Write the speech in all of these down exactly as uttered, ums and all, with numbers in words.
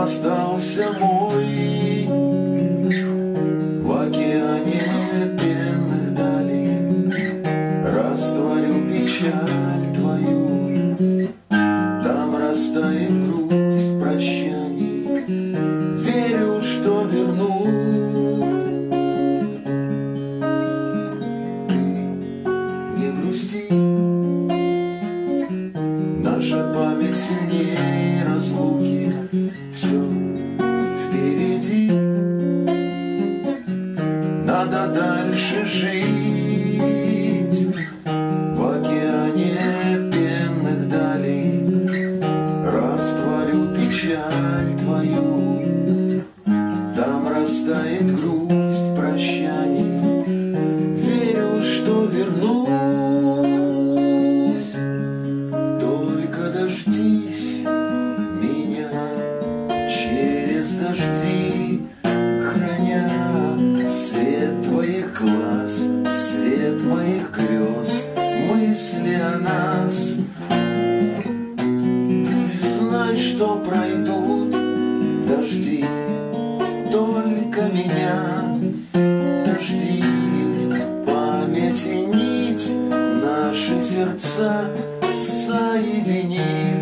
остался мой в океане пенных далей. Растворю печаль твою, там растает грусть прощаний. Верю, что верну. Ты не грусти, наша память сильнее разлуки. Все впереди, надо дальше жить в океане пенных далей. Растворю печаль твою, там растает грусть прощаний. Верю, что вернусь, только дождись меня через дожди, храня свет твоих глаз, свет моих грез, мысли о нас. Знай, что пройдут дожди, только меня дождись, памяти нить наши сердца соединив.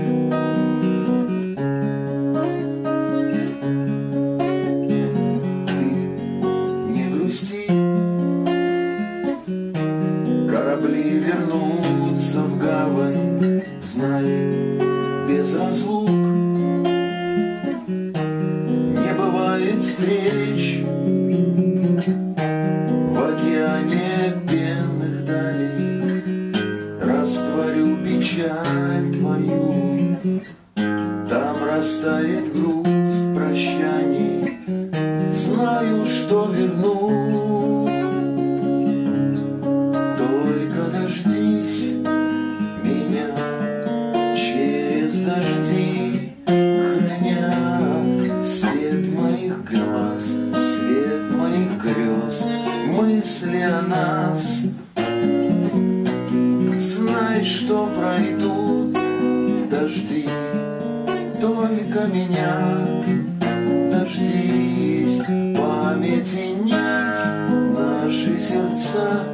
Корабли вернутся в гавань, знай, без разлук не бывает встреч в океане пенных далей. Растворю печаль твою, там растает грусть прощаний. Знаю, что верну, только дождись меня через дожди, храня свет моих глаз, свет моих грез, мысли о нас. Знай, что пройдут дожди, только меня дождись, памяти нить наши сердца